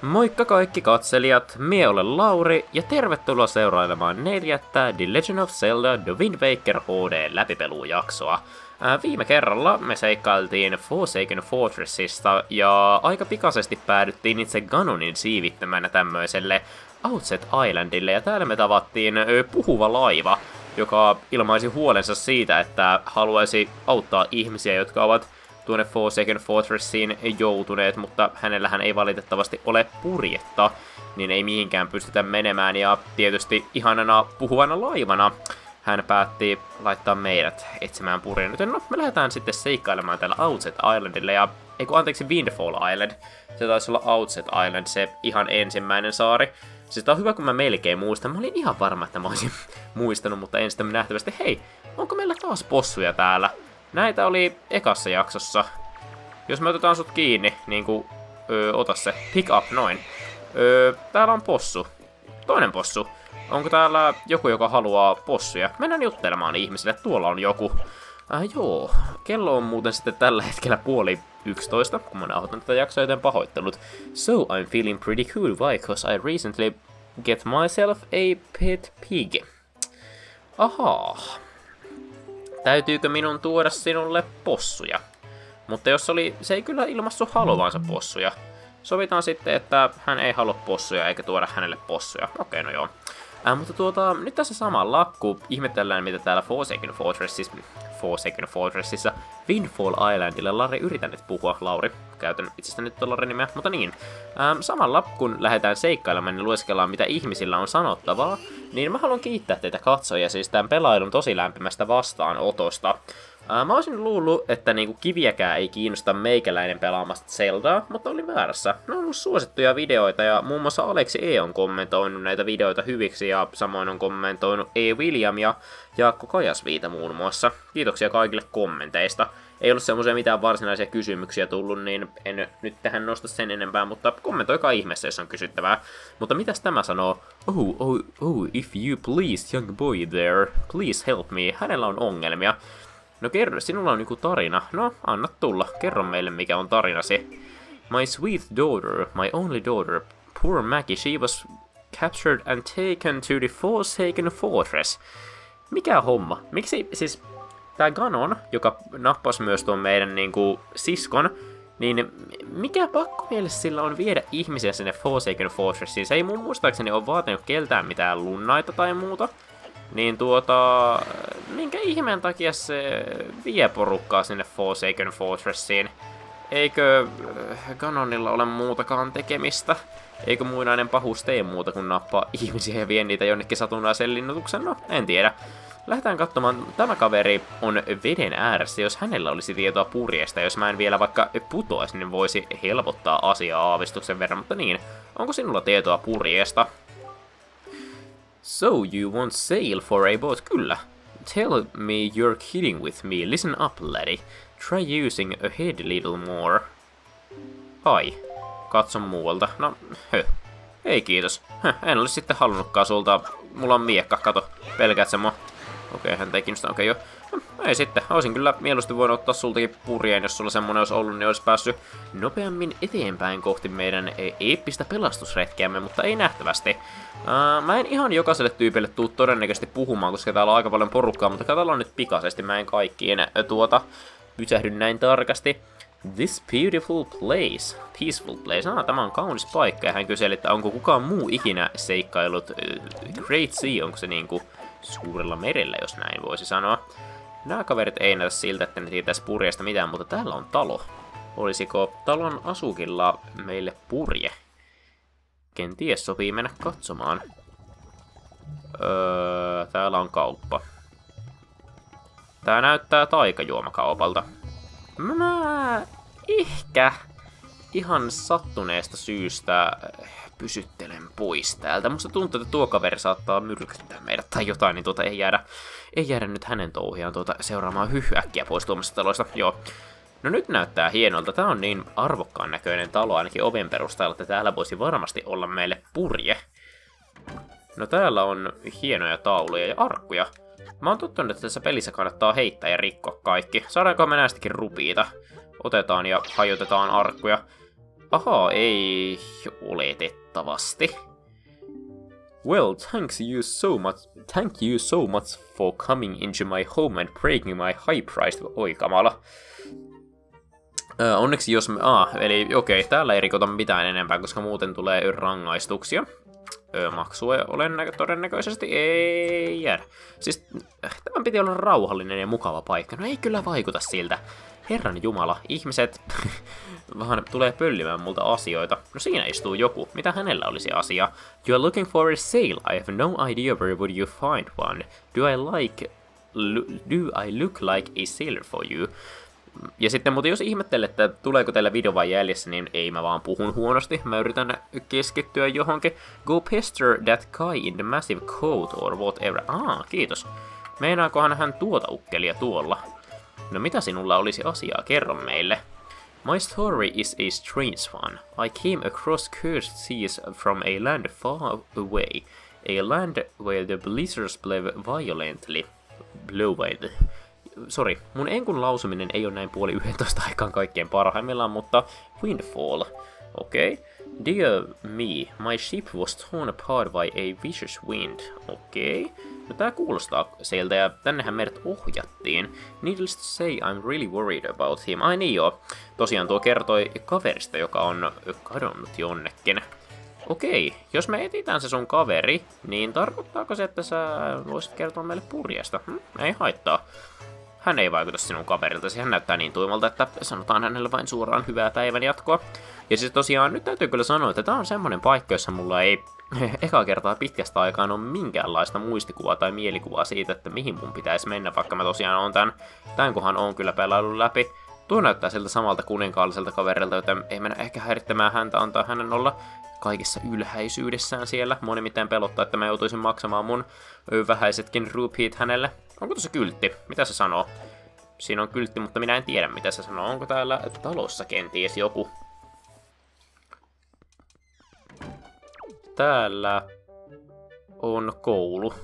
Moikka kaikki katselijat, mie olen Lauri ja tervetuloa seurailemaan 4. The Legend of Zelda The Wind Waker HD läpipelujaksoa. Viime kerralla me seikkailtiin Forsaken Fortressista ja aika pikaisesti päädyttiin itse Ganonin siivittämänä tämmöiselle Outset Islandille ja täällä me tavattiin puhuva laiva, joka ilmaisi huolensa siitä, että haluaisi auttaa ihmisiä, jotka ovat tuonne Forsaken Fortressiin joutuneet, mutta hänellähän ei valitettavasti ole purjetta, niin ei mihinkään pystytä menemään, ja tietysti ihanana puhuvana laivana hän päätti laittaa meidät etsimään purjen. Joten no, me lähdetään sitten seikkailemaan täällä Outset Islandille, ja anteeksi, Windfall Island. Se taisi olla Outset Island, se ihan ensimmäinen saari. Siis tää on hyvä, kun mä melkein muistan. Mä olin ihan varma, että mä olisin muistanut, mutta en sitten nähtävästi. Hei, onko meillä taas possuja täällä? Näitä oli ekassa jaksossa. Jos me otetaan sut kiinni, niinku, ota se, pick up, noin. Täällä on possu. Toinen possu. Onko täällä joku, joka haluaa possuja? Mennään juttelemaan ihmisille, tuolla on joku. Joo, kello on muuten sitten tällä hetkellä 10:30, kun mä nauhoitan tätä jaksoa, joten pahoittelut. So I'm feeling pretty cool, why? Cause I recently get myself a pet pig. Ahaa. Täytyykö minun tuoda sinulle possuja? Mutta jos se ei kyllä ilmassu haluavansa possuja. Sovitaan sitten, että hän ei halua possuja eikä tuoda hänelle possuja. Okei, no joo. Mutta nyt tässä samalla, kun ihmetellään mitä täällä Forsaken Fortressissa Windfall Islandilla, Lari, yritän nyt puhua, Lauri, käytän itsestäni nyt Larin nimeä, mutta niin. Samalla kun lähdetään seikkailemaan ja lueskellaan mitä ihmisillä on sanottavaa, niin mä haluan kiittää teitä katsojia siis tämän pelailun tosi lämpimästä vastaanotosta. Mä olisin luullut, että niinku kiviäkään ei kiinnosta meikäläinen pelaamasta Zeldaa, mutta olin väärässä. Ne on ollut suosittuja videoita ja muun muassa Aleksi E on kommentoinut näitä videoita hyviksi ja samoin on kommentoinut E. William ja Jaakko Kajasviita muun muassa. Kiitoksia kaikille kommenteista. Ei ollut semmoisia mitään varsinaisia kysymyksiä tullut, niin en nyt tähän nosta sen enempää, mutta kommentoikaa ihmeessä, jos on kysyttävää. Mutta mitäs tämä sanoo? Oh, if you please, young boy there, please help me. Hänellä on ongelmia. No kerro, sinulla on joku tarina. No, anna tulla. Kerro meille, mikä on tarinasi. My sweet daughter, my only daughter, poor Maggie, she was captured and taken to the Forsaken Fortress. Mikä homma? Miksi siis tää Ganon, joka nappasi myös tuon meidän niinku siskon, niin mikä pakko mielessä sillä on viedä ihmisiä sinne Forsaken Fortressiin? Se ei mun muistaakseni ole vaatinut keltään mitään lunnaita tai muuta. Niin minkä ihmeen takia se vie porukkaa sinne Forsaken Fortressiin? Eikö Ganonilla ole muutakaan tekemistä? Eikö muinainen pahuus tee muuta kuin nappaa ihmisiä ja vie niitä jonnekin satunnaiseen linnoituksen? No, en tiedä. Lähdetään katsomaan, tämä kaveri on veden ääressä, jos hänellä olisi tietoa purjeesta, jos mä en vielä vaikka putoisi, niin voisi helpottaa asiaa aavistuksen verran, mutta niin, onko sinulla tietoa purjeesta? So, you won't sail for a boat? Kyllä. Tell me you're kidding with me. Listen up, laddie. Try using a head a little more. Ai. Katso muualta. No, ei kiitos. En olisi sitten halunnutkaan sulta. Mulla on miekka, kato. Pelkäät sä mua? Okei, hän teki sitä. Okei, joo. Ei sitten. Olisin kyllä mieluusti voinut ottaa sultakin purjeen, jos sulla semmonen olisi ollut, niin olisi päässyt nopeammin eteenpäin kohti meidän eeppistä pelastusretkeämme, mutta ei nähtävästi. Mä en ihan jokaiselle tyypille tuu todennäköisesti puhumaan, koska täällä on aika paljon porukkaa, mutta katsotaan nyt pikaisesti. Mä en kaikkiin pysähdy näin tarkasti. This beautiful place. Peaceful place. Tämä on kaunis paikka, ja hän kyseli, että onko kukaan muu ikinä seikkailut Great Sea, onko se niinku suurella merellä, jos näin voisi sanoa. Nämä kaverit ei näytä siltä, että ne tietäisi purjeesta mitään, mutta täällä on talo. Olisiko talon asukilla meille purje? Kenties sopii mennä katsomaan. Täällä on kauppa. Tää näyttää taikajuomakaupalta. Mä ehkä ihan sattuneesta syystä pysyttelen pois täältä. Musta tuntuu, että tuo kaveri saattaa myrkyttää meidät tai jotain, niin ei jäädä nyt hänen touhiaan seuraamaan äkkiä pois tuomasta taloista. Joo. No nyt näyttää hienolta. Tää on niin arvokkaan näköinen talo ainakin oven perusteella, että täällä voisi varmasti olla meille purje. No täällä on hienoja tauluja ja arkkuja. Mä oon tottunut, että tässä pelissä kannattaa heittää ja rikkoa kaikki. Saadaanko me näistäkin rupiita? Otetaan ja hajotetaan arkkuja. Ahaa, ei oletettavasti. Well, thank you so much for coming into my home and breaking my high-priced... Oi, kamala. Onneksi jos me... eli okei, täällä ei rikota mitään enempää, koska muuten tulee rangaistuksia. Maksua todennäköisesti ei jäädä. Siis tämän piti olla rauhallinen ja mukava paikka. No ei kyllä vaikuta siltä. Herran jumala, ihmiset vaan tulee pöllimään multa asioita. No siinä istuu joku. Mitä hänellä olisi asia? You are looking for a sale. I have no idea where would you find one. Do I look like a sailor for you? Ja sitten, mutta jos ihmettelee, että tuleeko teillä video vai jäljessä, niin ei, mä vaan puhun huonosti. Mä yritän keskittyä johonkin. Go pester that guy in the massive coat or whatever. Kiitos. Meinaakohan hän tuota ukkelia tuolla? No mitä sinulla olisi asiaa? Kerro meille. My story is a strange one. I came across cursed seas from a land far away. A land where the blizzards blow violently. Sori, mun enkun lausuminen ei ole näin 10:30 aikaan kaikkein parhaimmillaan, mutta Windfall. Okei. Dear me, my ship was torn apart by a vicious wind. Okei. No tää kuulostaa sieltä ja tännehän meidät ohjattiin. Needless to say, I'm really worried about him. Ai niin joo. Tosiaan tuo kertoi kaverista, joka on kadonnut jonnekin. Okei, jos me etsitään se sun kaveri, niin tarkoittaako se, että sä voisit kertoa meille purjesta? Ei haittaa. Hän ei vaikuta sinun kaveriltasi, hän näyttää niin tuimalta, että sanotaan hänelle vain suoraan hyvää päivän jatkoa. Ja siis tosiaan, nyt täytyy kyllä sanoa, että tää on semmonen paikka, jossa mulla ei eka kertaa pitkästä aikaan ole minkäänlaista muistikuvaa tai mielikuvaa siitä, että mihin mun pitäisi mennä, vaikka mä tosiaan oon tän kohan oon kyllä pelaillut läpi. Tuo näyttää siltä samalta kuninkaalliselta kaverilta, joten ei mennä ehkä häirittämään häntä, antaa hänen olla kaikessa ylhäisyydessään siellä. Mua nimittäin pelottaa, että mä joutuisin maksamaan mun vähäisetkin rupeat hänelle. Onko tuossa kyltti? Mitä se sanoo? Siinä on kyltti, mutta minä en tiedä mitä se sanoo. Onko täällä talossa kenties joku? Täällä on koulu.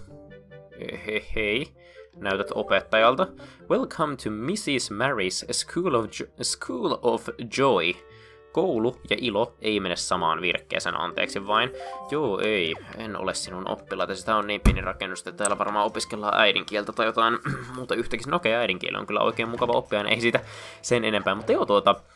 Hei. Näytät opettajalta. Welcome to Mrs. Mary's School of Joy. Koulu ja ilo ei mene samaan virkkeeseen, anteeksi vain. Joo, ei, en ole sinun oppilaita. Sitä on niin pieni rakennus, että täällä varmaan opiskellaan äidinkieltä tai jotain muuta yhtäkin. No okei, äidinkieli on kyllä oikein mukava oppia, ei siitä sen enempää. Mutta joo,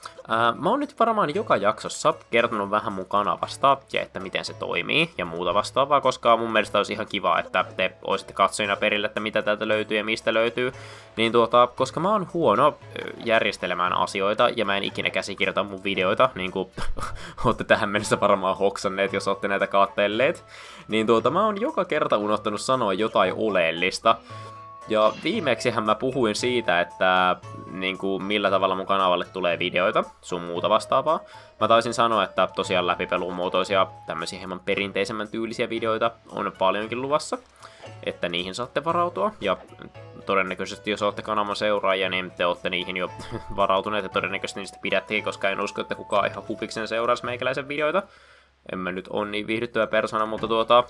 mä oon nyt varmaan joka jaksossa kertonut vähän mun kanavasta ja että miten se toimii ja muuta vastaavaa, koska mun mielestä olisi ihan kiva, että te olisitte katsojina perille, että mitä täältä löytyy ja mistä löytyy. Niin koska mä oon huono järjestelemään asioita ja mä en ikinä käsikirjoita mun videoita, niin kuin ootte tähän mennessä varmaan hoksanneet, jos ootte näitä kaattelleet, niin mä oon joka kerta unohtanut sanoa jotain oleellista. Ja viimeksihän mä puhuin siitä, että millä tavalla mun kanavalle tulee videoita, sun muuta vastaavaa. Mä taisin sanoa, että tosiaan läpipelumuotoisia, tämmöisiä hieman perinteisemmän tyylisiä videoita on paljonkin luvassa, että niihin saatte varautua. Ja todennäköisesti, jos olette kanavan seuraajia, niin te olette niihin jo varautuneet ja todennäköisesti niistä pidättekin, koska en usko, että kukaan ihan hupiksen seuraisi meikäläisen videoita. En mä nyt on niin viihdyttävä persona, mutta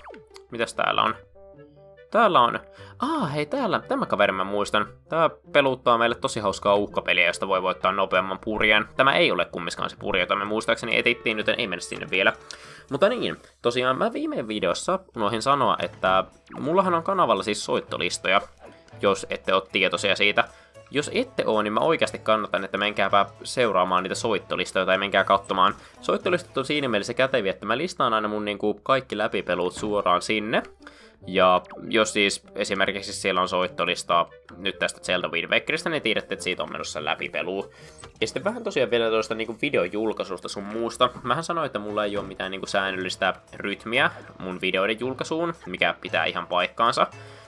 mitäs täällä on? Täällä on... hei tämä kaveri mä muistan. Tää peluttaa meille tosi hauskaa uhkapeliä, josta voi voittaa nopeamman purjeen. Tämä ei ole kummiskaan se purje, jota me muistaakseni etittiin, joten ei mennä sinne vielä. Mutta niin, tosiaan mä viime videossa unohdin sanoa, että mullahan on kanavalla siis soittolistoja, jos ette ole tietoisia siitä. Jos ette oo, niin mä oikeasti kannatan, että menkääpä seuraamaan niitä soittolistoja tai menkää katsomaan. Soittolistot on siinä mielessä käteviä, että mä listaan aina mun kaikki läpipelut suoraan sinne. Ja jos siis esimerkiksi siellä on soittolistaa nyt tästä Zelda Wind Wakerista, niin tiedätte, että siitä on menossa läpipeluu. Ja sitten vähän tosiaan vielä tuosta videon julkaisusta sun muusta. Mähän sanoin, että mulla ei ole mitään säännöllistä rytmiä mun videoiden julkaisuun, mikä pitää ihan paikkaansa.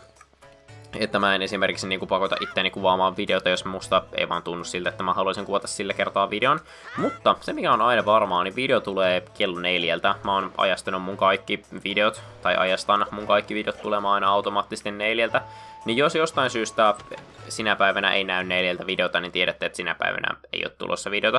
Että mä en esimerkiksi pakota itteeni kuvaamaan videota, jos musta ei vaan tunnu siltä, että mä haluaisin kuvata sillä kertaa videon. Mutta se mikä on aina varmaa, niin video tulee kello 4. Mä oon ajastanut mun kaikki videot, tai ajastan mun kaikki videot tulemaan aina automaattisesti 4. Niin jos jostain syystä sinä päivänä ei näy 4 videota, niin tiedätte, että sinä päivänä ei ole tulossa videota.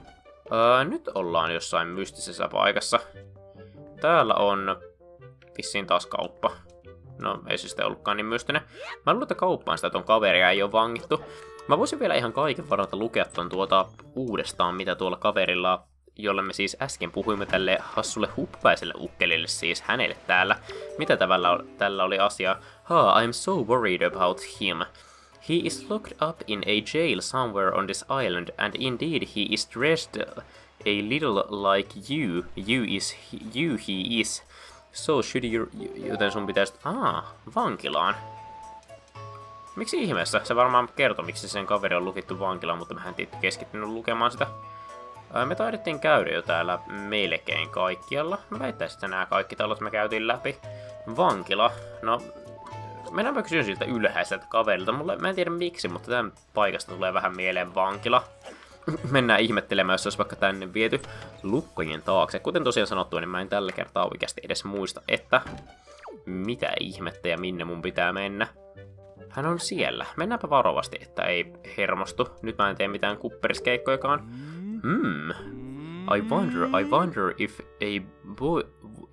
Nyt ollaan jossain mystisessä paikassa. Täällä on vissiin taas kauppa. No, ei siis sitä ollutkaan niin mystinen. Mä luulen, että kauppaan sitä ton kaveria ei ole vangittu. Mä voisin vielä ihan kaiken varalta lukea ton uudestaan, mitä tuolla kaverilla jolle me siis äsken puhuimme tälle hassulle huppaiselle ukkelille, siis hänelle täällä. Mitä tällä oli asia? I'm so worried about him. He is locked up in a jail somewhere on this island, and indeed he is dressed a little like you. You he is. So should you... Joten sun pitäisi... vankilaan. Miksi ihmeessä? Se varmaan kertoo, miksi sen kaveri on lukittu vankilaan, mutta mehän ei keskittynyt lukemaan sitä. Me taidettiin käydä jo täällä melkein kaikkialla. Mä väittäisin, että nämä kaikki talot me käytiin läpi. Vankila. No, mennäänpä kysyä siltä ylhäiseltä kaverilta. Mä en tiedä miksi, mutta tämän paikasta tulee vähän mieleen vankila. Mennään ihmettelemään, jos olisi vaikka tänne viety lukkojen taakse. Kuten tosiaan sanottu, niin mä en tällä kertaa oikeasti edes muista, että mitä ihmettä ja minne mun pitää mennä. Hän on siellä. Mennäänpä varovasti, että ei hermostu. Nyt mä en tee mitään kupperiskeikkojakaan. I wonder if a boy...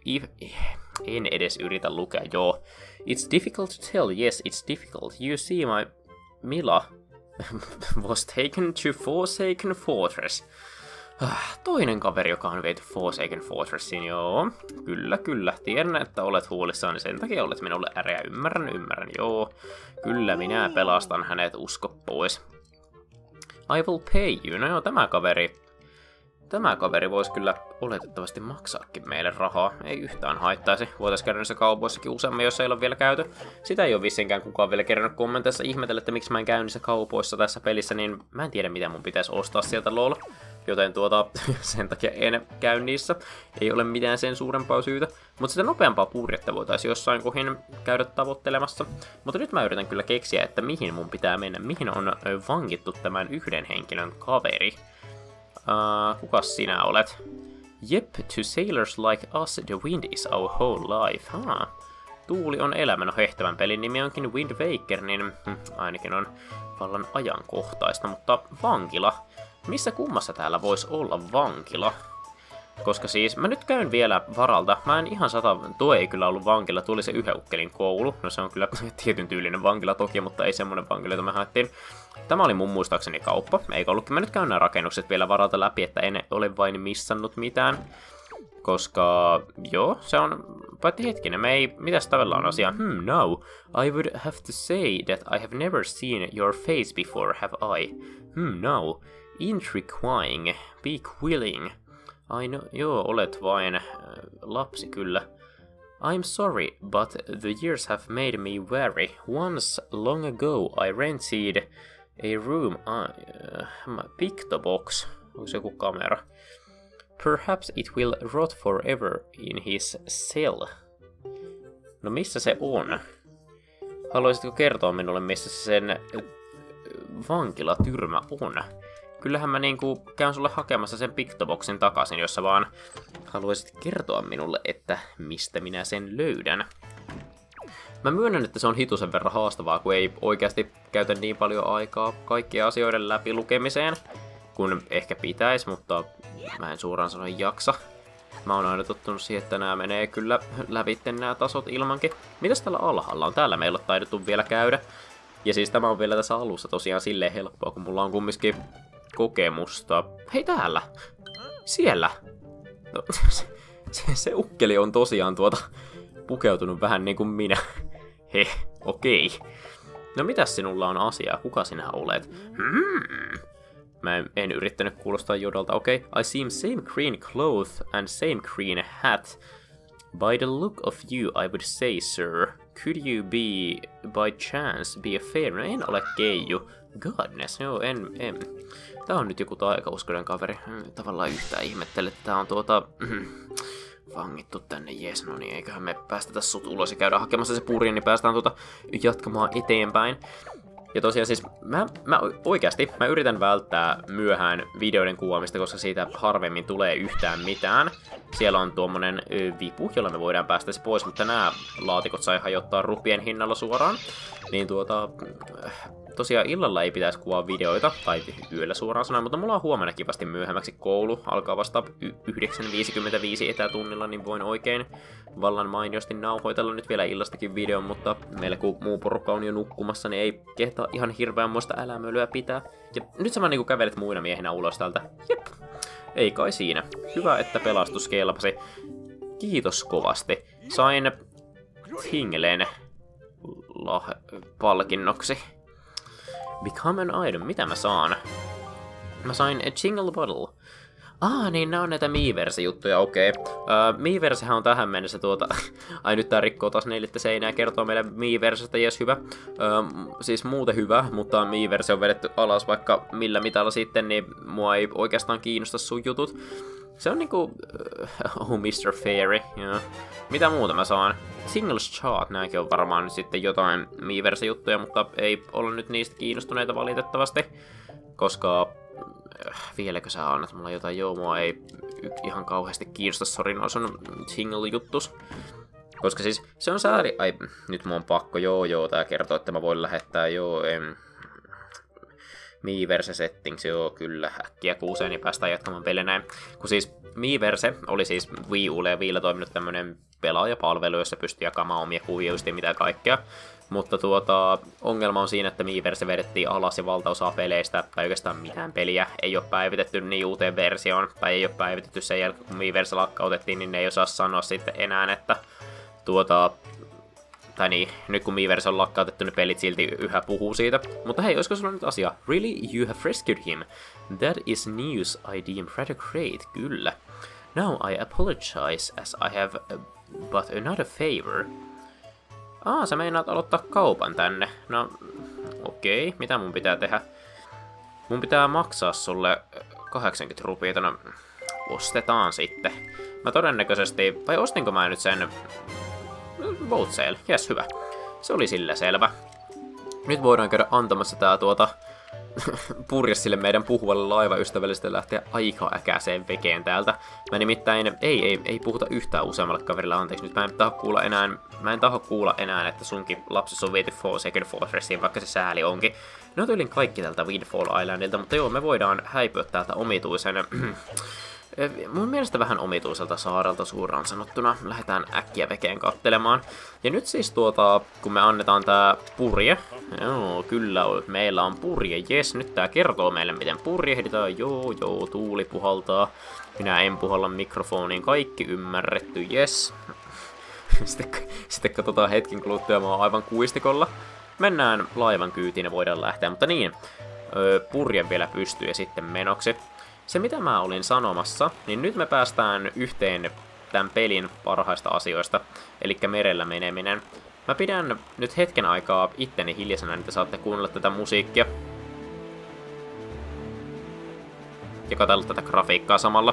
En edes yritä lukea, joo. It's difficult to tell, yes, it's difficult. You see my... Mila was taken to Forsaken Fortress. Toinen kaveri, joka on viety Forsaken Fortressin, joo. Kyllä. Tiedän, että olet huolissaan, niin sen takia olet minulle äreä. Ymmärrän, joo. Kyllä, minä pelastan hänet, usko pois. I will pay you. No joo, Tämä kaveri voisi kyllä oletettavasti maksaakin meille rahaa. Ei yhtään haittaisi. Voitaisiin käydä näissä kaupoissakin useammin, jos ei ole vielä käyty. Sitä ei ole vissinkään kukaan vielä kerännyt kommenteissa ihmetellä, että miksi mä en käy niissä kaupoissa tässä pelissä, niin mä en tiedä mitä mun pitäisi ostaa sieltä lol. Joten sen takia en käy niissä. Ei ole mitään sen suurempaa syytä. Mutta sitä nopeampaa purjetta voitaisiin jossain kohin käydä tavoittelemassa. Mutta nyt mä yritän kyllä keksiä, että mihin mun pitää mennä. Mihin on vankittu tämän yhden henkilön kaveri. Kukas sinä olet? Jep, to sailors like us, the wind is our whole life. Tuuli on elämä. No tehtävän pelin nimi onkin Wind Waker, niin ainakin on vallan ajankohtaista. Mutta vankila. Missä kummassa täällä voisi olla vankila? Koska siis, mä nyt käyn vielä varalta. Mä en ihan tuo ei kyllä ollut vankila, tuo oli se yhden ukkelin koulu. No se on kyllä tietyn tyylinen vankila toki, mutta ei semmonen vankila, jota me haettiin. Tämä oli mun muistaakseni kauppa, eikä ollutkin. Mä nyt käyn nämä rakennukset vielä varalta läpi, että en ole vain missannut mitään. Koska, joo, se on... Paitsi hetkinen, mitäs tavalla on asia? No. I would have to say that I have never seen your face before, have I? No. Intriguing. Be willing. Ai no, joo, olet vain lapsi kyllä. I'm sorry, but the years have made me wary. Once, long ago, I rented a room, Pictobox. Onko se joku kamera? Perhaps it will rot forever in his cell. No missä se on? Haluaisitko kertoa minulle, missä se sen vankilatyrmä on? Kyllähän mä käyn sulle hakemassa sen Pictoboxin takaisin, jossa vaan haluaisit kertoa minulle, että mistä minä sen löydän. Mä myönnän, että se on hitusen verran haastavaa, kun ei oikeasti käytä niin paljon aikaa kaikkien asioiden läpi lukemiseen, kun ehkä pitäisi, mutta mä en suoraan sanoen jaksa. Mä oon aina tottunut siihen, että nämä menee kyllä lävitten nämä tasot ilmankin. Mitäs täällä alhaalla on? Täällä meillä on taidettu vielä käydä. Ja siis tämä on vielä tässä alussa tosiaan silleen helppoa, kun mulla on kumminkin kokemusta. Hei täällä! Siellä! No, se ukkeli on tosiaan pukeutunut vähän niin kuin minä. Okei. No mitäs sinulla on asiaa? Kuka sinä olet? Mä en yrittänyt kuulostaa Jodolta. Okei. I see same green clothes and same green hat. By the look of you, I would say, sir. Could you be, by chance, be a fair? No en ole keiju. Godness, joo, en. Tää on nyt joku taikauskoinen kaveri. Tavallaan yhtään ihmettele, että tää on vangittu tänne, jes, no niin, eiköhän me päästetä sut ulos ja käydä hakemassa se purje, niin päästään jatkamaan eteenpäin. Ja tosiaan siis, mä yritän välttää myöhään videoiden kuvaamista, koska siitä harvemmin tulee yhtään mitään. Siellä on tuommoinen vipu, jolla me voidaan päästä se pois, mutta nämä laatikot sai hajottaa rupien hinnalla suoraan. Niin tosiaan illalla ei pitäisi kuvaa videoita, tai yöllä suoraan sanoen, mutta mulla on huomenna kivasti myöhemmäksi koulu. Alkaa vasta 9.55 etätunnilla, niin voin oikein vallan mainiosti nauhoitella nyt vielä illastakin videon, mutta meillä kun muu porukka on jo nukkumassa, niin ei kehtaa ihan hirveän muista älämölyä pitää. Ja nyt sä vaan kävelet muina miehenä ulos täältä. Jep. ei kai siinä. Hyvä, että pelastus kelpasi. Kiitos kovasti. Sain Tinglen palkinnoksi. Become an item. Mitä mä saan? Mä sain a jingle bottle. Niin nää on näitä Miiverse-juttuja, okei. Miiversehän on tähän mennessä Ai nyt tää rikkoo taas 4 seinää ja kertoo meille Miiversestä, jes hyvä. Siis muuten hyvä, mutta Miiverse on vedetty alas vaikka millä mitalla sitten, niin mua ei oikeastaan kiinnosta sun jutut. Se on niinku... Mr. Fairy, joo. Mitä muuta mä saan? Singles Chart, nääkin on varmaan nyt sitten jotain Miiverse-juttuja, mutta ei olla nyt niistä kiinnostuneita valitettavasti. Koska... vieläkö sä annat mulla jotain? Joo, mua ei ihan kauheasti kiinnosta, sori, no se on single-juttus. Koska siis se on sääli... Ai, nyt mun on pakko, joo, tää kertoo, että mä voin lähettää, Miiverse settings, joo, kyllä, äkkiä kuuseen, niin päästään jatkamaan peliä näin. Kun siis Miiverse oli siis Wii Ulle ja Wiillä toiminut tämmönen pelaajapalvelu, jossa pystyy jakamaan omia kuvia ja mitä kaikkea. Mutta ongelma on siinä, että Miiverse vedettiin alas ja valtaosa peleistä, tai oikeastaan mitään peliä, ei ole päivitetty niin uuteen versioon, tai ei ole päivitetty sen jälkeen, kun Miiverse lakkautettiin, niin ne ei osaa sanoa sitten enää, että tai niin, nyt kun Miiverse on lakkautettu, niin pelit silti yhä puhuu siitä. Mutta hei, olisiko sulla nyt asia? Really? You have rescued him? That is news I deem rather great, kyllä. Now I apologize as I have but another favor. Sä meinaat aloittaa kaupan tänne. No, okei. Mitä mun pitää tehdä? Mun pitää maksaa sulle 80 rupiita. No, ostetaan sitten. Mä todennäköisesti... Vai ostinko mä nyt sen... Vote sale. Jes, hyvä. Se oli sillä selvä. Nyt voidaan käydä antamassa tää purjes sille meidän puhuvalle laivaystävällisesti lähteä aika äkäiseen vekeen täältä. Mä nimittäin ei puhuta yhtään useammalle kaverille, anteeksi, nyt mä en taho kuulla enää, että sunkin lapsessa on viety Second Fortressiin, vaikka se sääli onkin. Ne on tyylin kaikki tältä Windfall Islandilta, mutta joo, me voidaan häipyä täältä omituisen... mun mielestä vähän omituiselta saarelta suoraan sanottuna. Lähdetään äkkiä vekeen kattelemaan. Ja nyt siis kun me annetaan tää purje. Joo, kyllä, meillä on purje. Jes, nyt tää kertoo meille, miten purjehditään. Joo, tuuli puhaltaa. Minä en puhalla mikrofoniin. Kaikki ymmärretty, jes. Sitten katsotaan hetken kuluttua, mä oon aivan kuistikolla. Mennään laivan kyytiin ja voidaan lähteä, mutta niin. Purje vielä pystyy ja sitten menoksi. Se mitä mä olin sanomassa, niin nyt me päästään yhteen tämän pelin parhaista asioista, eli merellä meneminen. Mä pidän nyt hetken aikaa itteni hiljaisena, niin te saatte kuunnella tätä musiikkia. Ja katsella tätä grafiikkaa samalla.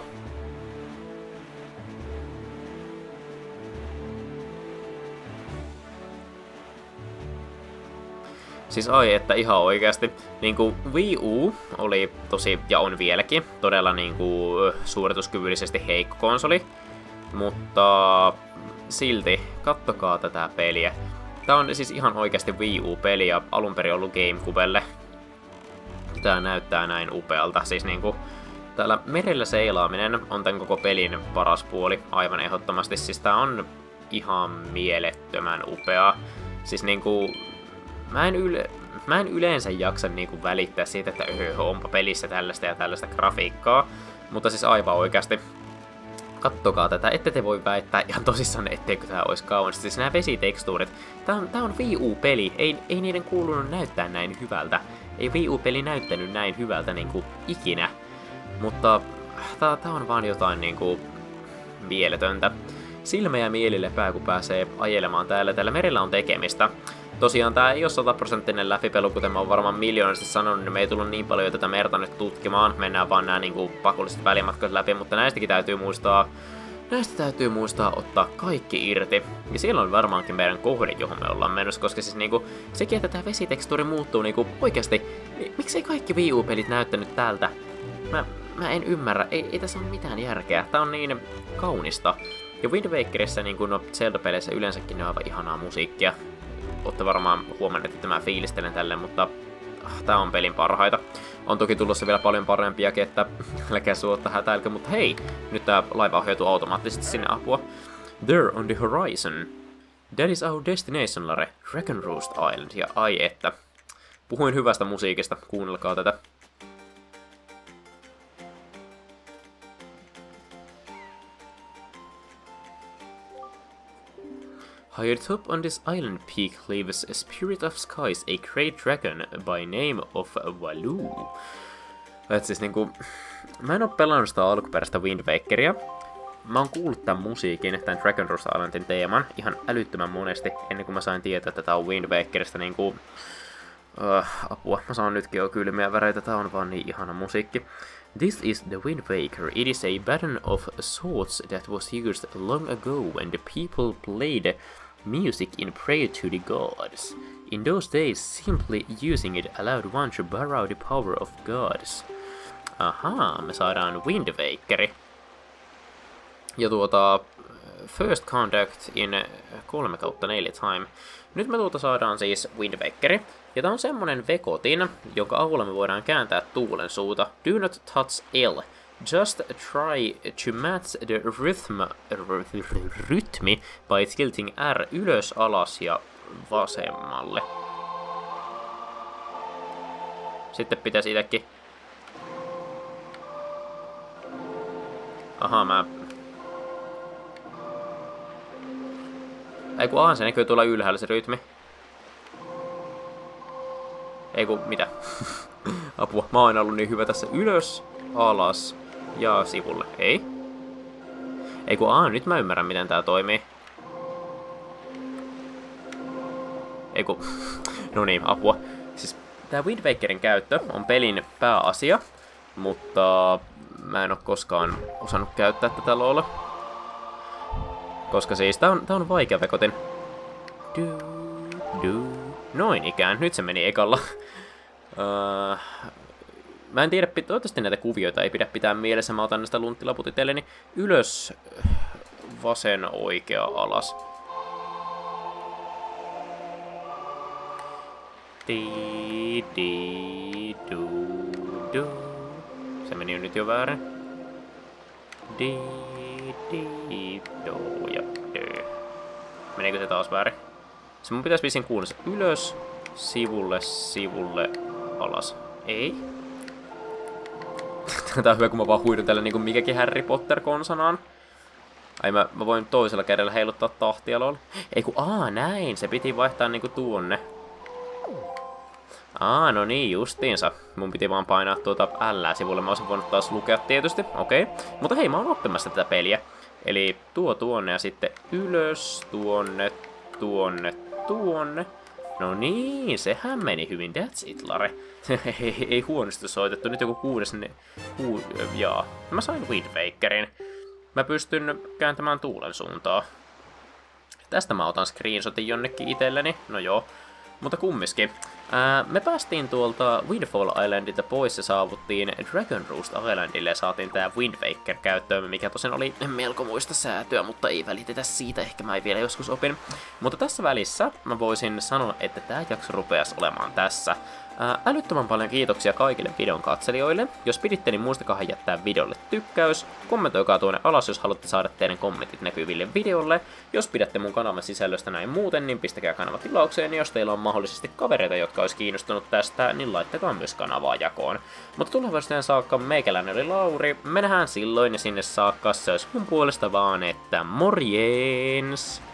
Siis että ihan oikeasti. Niinku Wii U oli tosi, ja on vieläkin, todella niinku suorituskyvyllisesti heikko konsoli. Mutta silti, kattokaa tätä peliä. Tää on siis ihan oikeasti Wii U-peli ja alun perin ollut GameCubelle. Tää näyttää näin upealta. Siis niinku, täällä merellä seilaaminen on tän koko pelin paras puoli, aivan ehdottomasti. Siis tää on ihan mielettömän upeaa. Siis niinku... Mä en yleensä jaksa niinku välittää siitä, että onpa pelissä tällaista ja tällaista grafiikkaa, mutta siis aivan oikeasti. Kattokaa tätä, ette te voi väittää ihan tosissaan, etteikö tää olisi kaunista. Siis nämä vesitekstuurit, tää on Wii U-peli, ei niiden kuulunut näyttää näin hyvältä. Ei Wii U-peli näyttänyt näin hyvältä niinku ikinä. Mutta tää on vaan jotain niinku mieletöntä. Silmä ja mielilepää, kun pääsee ajelemaan täällä. Täällä merellä on tekemistä. Tosiaan tää ei ole 100% läpipelu, kuten mä oon varmaan miljoonasti sanonut, niin me ei tullut niin paljon tätä merta nyt tutkimaan. Mennään vaan nää niinku pakolliset välimatkat läpi, mutta näistä täytyy muistaa ottaa kaikki irti. Ja siellä on varmaankin meidän kohde, johon me ollaan menossa, koska siis niinku sekin, että tää vesitekstuuri muuttuu niinku oikeasti, miksei kaikki Wii U-pelit näyttänyt tältä? Mä en ymmärrä, ei tässä ole mitään järkeä. Tää on niin kaunista. Ja Wind Wakerissä, niin kuin Zelda-peleissä yleensäkin, ne on aivan ihanaa musiikkia. Olette varmaan huomanneet, että mä fiilistelen tälle, mutta tää on pelin parhaita. On toki tulossa vielä paljon parempiakin, että älkää suotta hätäilkö, mutta hei! Nyt tää laiva ohjautuu automaattisesti sinne apua. There on the horizon. That is our destination, Lare. Dragon Roost Island. Ja ai että. Puhuin hyvästä musiikista, kuunnelkaa tätä. Higher top on this island peak lives a spirit of skies, a great dragon by name of Waloo. Et siis niinku, mä en oo pelannut sitä alkuperäistä Wind Wakeria. Mä oon kuullut tän musiikin, tän Dragon Roost Islandin teeman, ihan älyttömän monesti, ennen kuin mä sain tietää, että tää on Wind Wakerista niinku... apua, mä saan nytkin jo kylmiä väreitä, tää on vaan niin ihana musiikki. This is the Wind Waker. It is a baton of swords that was used long ago when the people played music in prayer to the gods. In those days, simply using it allowed one to borrow the power of gods. Ahaa, me saadaan Wind Wakeri. Ja First Conduct in 3/4 time. Nyt me saadaan siis Wind Wakeri. Ja tää on semmonen vekotin, jonka avulla me voidaan kääntää tuulen suuta. Do not touch L. Just try to match the rytmi by tilting R ylös, alas ja vasemmalle. Sitten pitäisi itekin... Ahaa, Ei kun se näkyy tuolla ylhäällä se rytmi. Ei kun, mitä? Apua, mä oon ollut niin hyvä tässä ylös, alas ja sivulle. Ei. Ei kun, nyt mä ymmärrän miten tää toimii. Ei kun, no niin, apua. Siis tää Wind Wakerin käyttö on pelin pääasia, mutta mä en oo koskaan osannut käyttää tätä loolla. Koska siis tää on vaikea vekotin. Noin ikään, nyt se meni ekalla. Mä en tiedä, toivottavasti näitä kuvioita ei pidä pitää mielessä. Mä otan näistä lunttilaput itselleni. Ylös, vasen, oikea, alas. Se meni jo nyt jo väärin. Ja meneekö se taas väärin? Se mun pitäisi vissiin kuunnella se ylös, sivulle, alas. Ei. Tää on hyvä, kun mä vaan huidun tällä niinku mikäkin Harry Potter konsanaan. Ai mä voin toisella kädellä heiluttaa tahtia lol. Ei kun näin, se piti vaihtaa niinku tuonne. No niin, justiinsa. Mun piti vaan painaa L sivulle, mä olisin voinut taas lukea tietysti, okei. Mutta hei, mä oon oppimassa tätä peliä. Eli tuonne ja sitten ylös, tuonne. No niin, sehän meni hyvin, that's it, Lare. ei huonosti soitettu, nyt joku kuudes, jaa. Mä sain Wind Wakerin. Mä pystyn kääntämään tuulen suuntaa. Tästä mä otan screenshotin jonnekin itselleni, no joo. Mutta kumminkin. Me päästiin tuolta Windfall Islandilta pois ja saavuttiin Dragon Roost Islandille ja saatiin tää Wind Waker käyttöön, mikä tosin oli melkomuista säätöä, mutta ei välitetä siitä, ehkä mä vielä joskus opin. Mutta tässä välissä mä voisin sanoa, että tää jakso rupeaisi olemaan tässä. Älyttömän paljon kiitoksia kaikille videon katselijoille. Jos piditte, niin muistakaa jättää videolle tykkäys. Kommentoikaa tuonne alas, jos haluatte saada teidän kommentit näkyville videolle. Jos pidätte mun kanavan sisällöstä näin muuten, niin pistäkää kanava tilaukseen. Jos teillä on mahdollisesti kavereita, jotka olisi kiinnostunut tästä, niin laittakaa myös kanavaa jakoon. Mutta tulevaisuuteen saakka meikäläinen oli Lauri. Me nähdään silloin ja sinne saakka se olisi mun puolesta vaan, että morjens!